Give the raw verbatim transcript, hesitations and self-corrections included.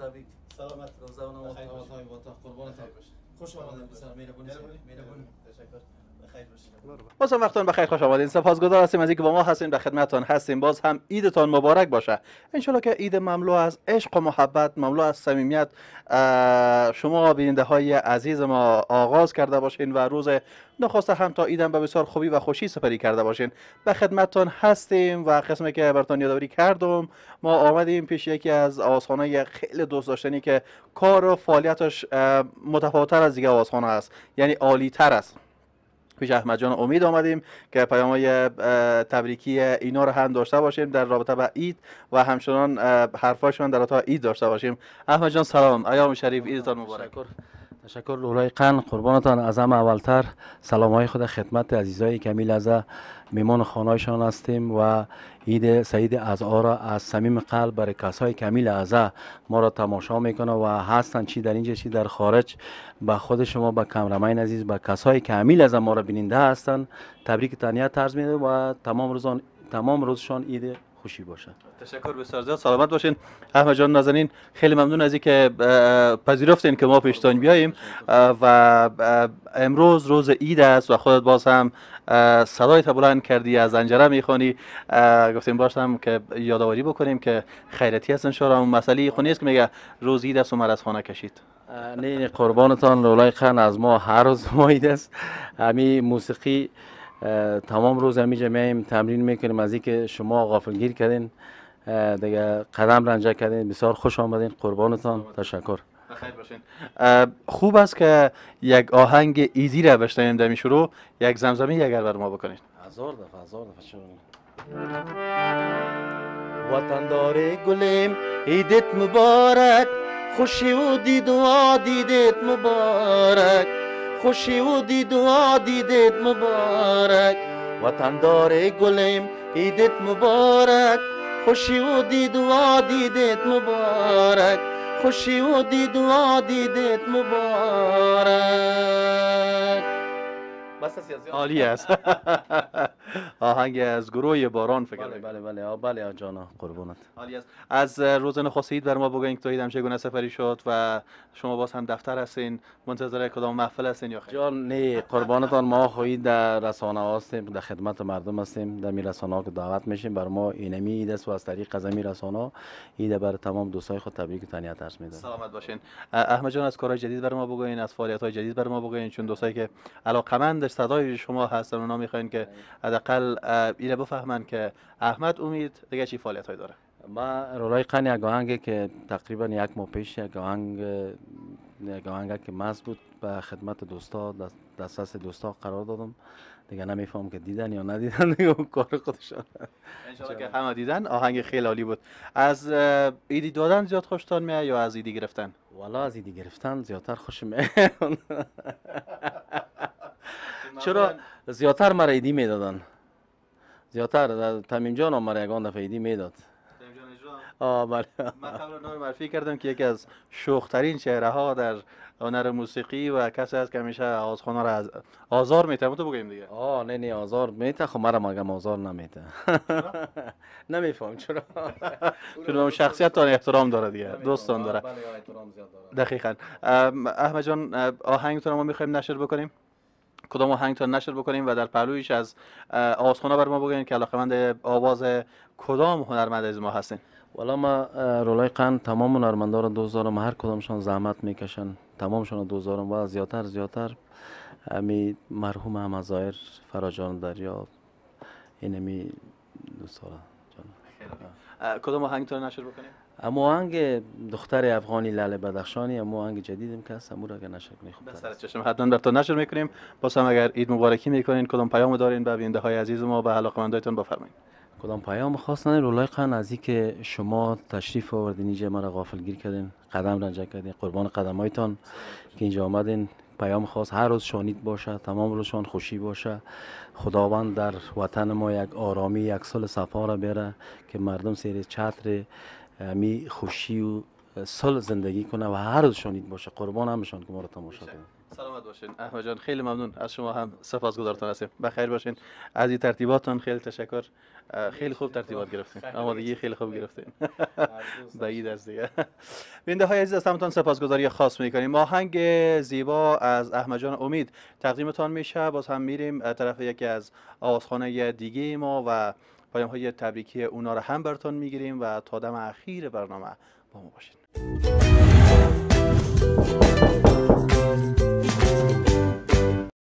تبریک. سلامت روزه و نماز های وطن قربانتان. خوش آمدید پسر. مهربونی مهربونی. تشکر. بخیر باشید. باز هم وقتتون بخیر، خوش آمدید. سپاسگزار هستیم از اینکه با ما هستین، در خدمتتون هستیم. باز هم عیدتان مبارک باشه. ان شاء الله که عید مملو از عشق و محبت، مملو از صمیمیت شما بیننده های عزیز ما آغاز کرده باشین و روز نخست هم تا عیدم به بسیار خوبی و خوشی سپری کرده باشین. به خدمتتون هستیم و قسمی که براتون یادآوری کردم، ما آمدیم پیش یکی از آوازخوان‌های خیلی دوست داشتنی که کار و فعالیتش متفاوت‌تر از دیگه آوازخوان‌ها است، یعنی عالی‌تر است. پیش احمد جان امید آمدیم که پیام‌های تبریکی اینا رو هم داشته باشیم در رابطه با عید و همچنان حرفاشون در رابطه عید داشته باشیم. احمد جان سلام، ایام شریف، عیدتان مبارک. تشکر تشکر لولای قن، قربانتان. از همه اولتر سلام‌های خود خدمت عزیزای کمیل از میمان خانه‌شان هستیم و عید سعید ازعا را از صمیم قلب برای کسای کمیل ازا ما را تماشا میکنه و هستن چی در اینجا چی در خارج. به خود شما، به کامرمین عزیز، به کسای کمیل ازا ما را بیننده هستن تبریک تهنیت عرض میده و تمام روزان تمام روزشان عید خوشی باشه. تشکر بسیار زیاد، سلامت باشین. احمد جان نازنین، خیلی ممنون از اینکه پذیرفتین که ما پیشتون بیاییم و امروز روز عید است و خودت باز هم صدایت بلند کردی، از زنجره میخوانی. گفتیم باشم که یادآوری بکنیم که خیرتی هست ان شاء الله. اون مسئله خونی است که میگه روز عید است و من از خانه کشید. نه قربانتان لولای خان، از ما هر روز ما عید است. همین موسیقی تمام روز همینجا میایم تمرین میکنیم. از اینکه شما غافلگیر کردین دیگه قدم رنجه کردین، بسیار خوش آمدین. قربانتان، تشکر. بخیر باشین. خوب است که یک آهنگ ایزی را بشنویم در شروع. یک زمزمه اگر بر ما بکنید. هزار دفعه هزار دفعه شروع. وطن دار گلیم عیدت مبارک، خوشی و دید و دیدت مبارک، خوشی و دید و دیدت مبارک. وطن دار گلیم عیدت مبارک، خوشی و دید و دیدت مبارک، خوشی و دید و دیدت مبارک. عالی است. آهنگ از گروه باران فکر بله بله بله بله جانا، قربونت. عالی است. از روز نخست عید بر ما بگوین که تا عید هم چگونه سفری شد و شما باز هم دفتر هستین، منتظر کدام محفل هستین یا خیر؟ جان نه قربانتان، ما خواهید در رسانه هستیم، در خدمت مردم هستیم، در می رسانه ها که دعوت میشیم. بر ما اینمی عید است و از طریق از می رسانه عید بر تمام دوستای خود تبریک و تهنیت عرض میدم. سلامت باشین. احمد جان از کارهای جدید بر ما بگوین، از فعالیت های جدید بر ما بگوین، چون دوستایی که علاقمند صدای شما هستن اونا میخواین که حداقل اینو بفهمن که احمد امید دیگه چی فعالیت های داره. ما رولای قن یک آهنگی که تقریبا یک ماه پیش یک آهنگ یک آهنگ که مست بود به خدمت دوستا دسترس دوستا قرار دادم. دیگه نمیفهم که دیدن یا ندیدن، دیگه کار خودشان. ان شاء الله که همه دیدن. آهنگ خیلی عالی بود. از ایدی دادن زیاد خوشتون میاد یا از ایدی گرفتن؟ والا از ایدی گرفتن زیادتر خوشم میاد. چرا زیادتر مرا ایدی میدادن، زیادتر تمیم جان هم مرا یگان دفعه ایدی میداد. آه بله. من قبل نور معرفی کردم که یکی از شوخترین چهره ها در هنر موسیقی و کسی است که همیشه آوازخوان‌ها را از آزار میته. تو بگیم دیگه. آه نه نه آزار میته، خب مرا مگم آزار نمیته. نمیفهم چرا. چون اون شخصیت تا احترام داره دیگه، دوستان داره. بله احترام زیاد داره. دقیقاً. احمد جان آهنگتون ما میخوایم نشر بکنیم. کدام آهنگتون نشر بکنیم و در پهلویش از آوازخوان‌ها بر ما بگین که علاقه‌مند آواز کدام هنرمند از ما هستین؟ والا ما رولای قن تمام هنرمندا رو دوست دارم، هر کدامشون زحمت میکشن، تمامشون رو دوست دارم و زیادتر زیادتر امی مرحوم احمد ظاهر، فراجان دریا، اینمی دوست دارم. کدام آهنگتون نشر بکنیم؟ اما آهنگ دختر افغانی لاله بدخشانی، اما آهنگ جدیدم که هست، امور اگر نشر کنی خوب سر چشم حتما براتون نشر میکنیم. باز هم اگر عید مبارکی میکنین کدام پیام دارین به بیننده های عزیز ما، به علاقه‌مندایتون بفرمایید. کدام پیام خاص نه رولای قن از اینکه شما تشریف آوردین اینجا، ما را غافلگیر کردین، قدم رنجه کردین. قربان قدمایتان که اینجا آمدین. پیام خاص هر روز شانید باشه، تمام روزشان خوشی باشه. خداوند در وطن ما یک آرامی، یک سال صفا را بیاره که مردم سیر چتر می خوشی و صلح زندگی کنه و هر روز شانید باشه. قربان همشان که ما رو تماشا کنید. سلامت باشین احمد جان، خیلی ممنون از شما، هم سپاسگزارتان هستیم. بخیر باشین. از این ترتیباتتان خیلی تشکر. خیلی خوب ترتیبات گرفتین، آمادگی خیلی خوب گرفتین. بعید از دیگه. بیننده های عزیز، از همتون سپاسگزاری خاص میکنیم. آهنگ زیبا از احمد جان امید تقدیمتان میشه. باز هم میریم طرف یکی از آوازخانه دیگه ما و پیام های تبریکی اونا رو هم براتون میگیریم و تا دم اخیر برنامه با ما باشین.